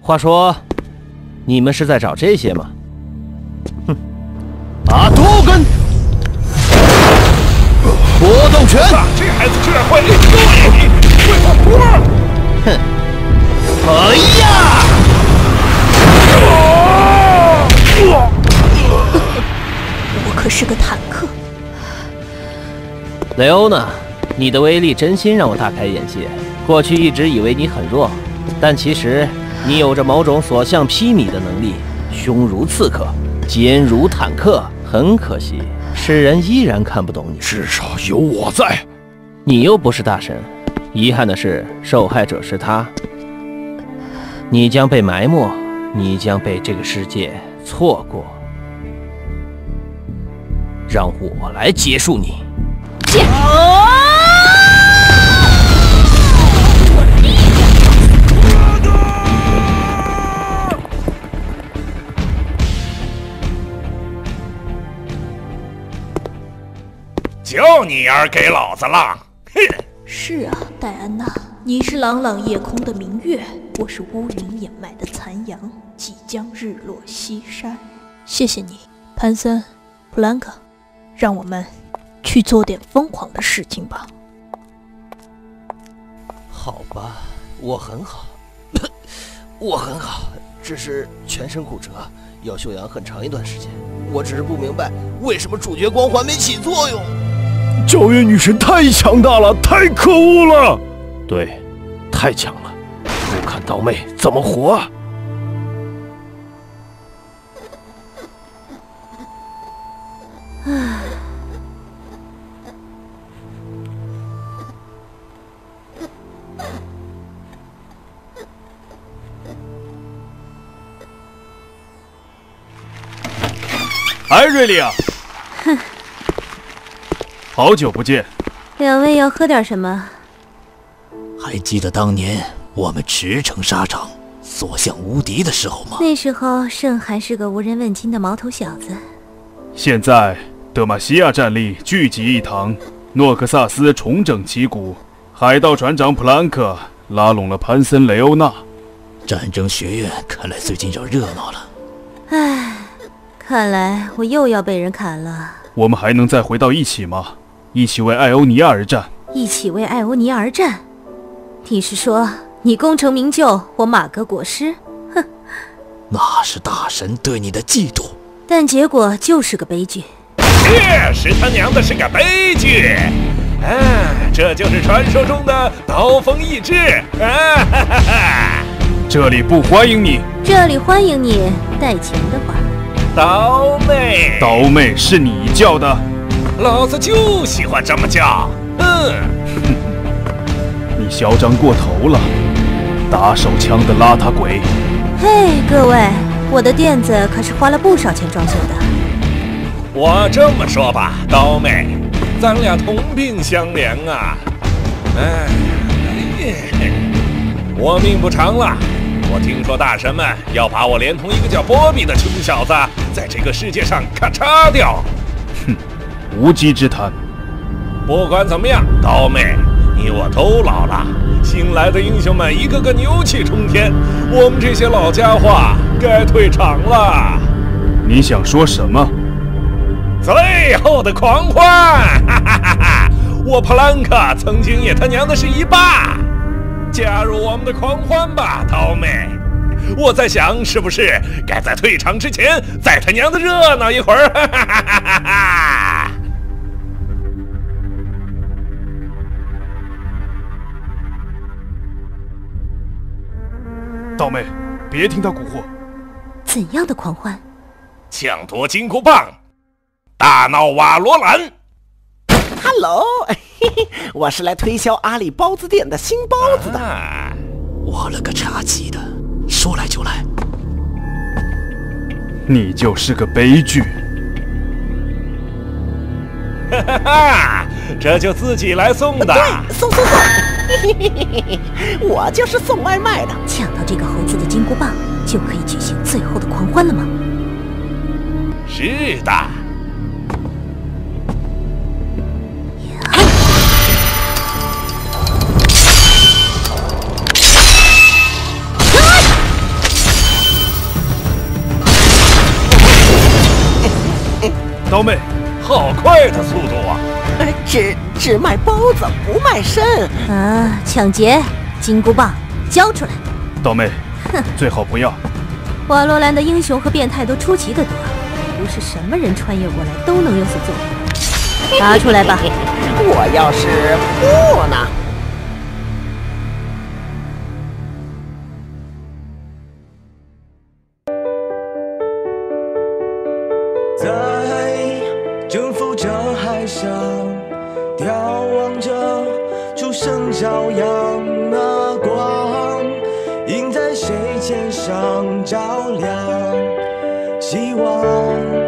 话说，你们是在找这些吗？哼，把多根波动拳！ 这孩子居然会对，会放波！ 哼！哎呀！ 我可是个坦克。 雷欧娜，你的威力真心让我大开眼界。过去一直以为你很弱，但其实你有着某种所向披靡的能力，胸如刺客，肩如坦克。很可惜，世人依然看不懂你。 至少有我在。 你又不是大神，遗憾的是，受害者是他。你将被埋没，你将被这个世界错过。让我来结束你。 就你儿给老子浪！哼！ 是啊，戴安娜，你是朗朗夜空的明月，我是乌云掩埋的残阳，即将日落西山。谢谢你，潘森、普兰克，让我们去做点疯狂的事情吧。 好吧，我很好，我很好，只是全身骨折，要休养很长一段时间。我只是不明白，为什么主角光环没起作用。 皎月女神太强大了，太可恶了。 对，太强了，不看刀妹怎么活啊？ 哎，瑞丽啊！ 哼， 好久不见。 两位要喝点什么？ 还记得当年我们驰骋沙场、所向无敌的时候吗？ 那时候圣还是个无人问津的毛头小子。 现在德玛西亚战力聚集一堂，诺克萨斯重整旗鼓，海盗船长普兰克拉拢了潘森、雷欧娜。 战争学院看来最近要热闹了。 唉，看来我又要被人砍了。 我们还能再回到一起吗？一起为艾欧尼亚而战。 一起为艾欧尼亚而战？你是说你功成名就，我马革裹尸？哼！ 那是大神对你的嫉妒， 但结果就是个悲剧。 是他娘的是个悲剧！这就是传说中的刀锋意志！这里不欢迎你。 这里欢迎你，带钱的话。 刀妹，刀妹是你叫的，老子就喜欢这么叫。你嚣张过头了，打手枪的邋遢鬼。 嘿，各位，我的店子可是花了不少钱装修的。 我这么说吧，刀妹，咱俩同病相怜啊。我命不长了。我听说大神们要把我连同一个叫波比的穷小子在这个世界上咔嚓掉。哼，无稽之谈。不管怎么样，刀妹，你我都老了，新来的英雄们一个个牛气冲天，我们这些老家伙该退场了。你想说什么？最后的狂欢！哈哈哈哈！我普兰克曾经也他娘的是一霸。加入我们的狂欢吧，刀妹！我在想，是不是该在退场之前再他娘的热闹一会儿？哈哈哈哈哈！刀妹，别听他蛊惑。 怎样的狂欢？ 抢夺金箍棒，大闹瓦罗兰。 Hello， 我是来推销阿里包子店的新包子的。 我了个茶鸡的，说来就来。 你就是个悲剧。哈哈哈，这就自己来送的。 对，送。我就是送外卖的。 抢到这个猴子的金箍棒，就可以举行最后的狂欢了吗？ 是的。 刀妹，好快的速度啊！ 只卖包子不卖肾啊！抢劫，金箍棒交出来！ 刀妹，最好不要。 瓦罗兰的英雄和变态都出奇的多，不是什么人穿越过来都能有所作为。拿出来吧！ 我要是不呢？ 在征服着海上，眺望着初升朝阳，那光映在谁肩上照亮，希望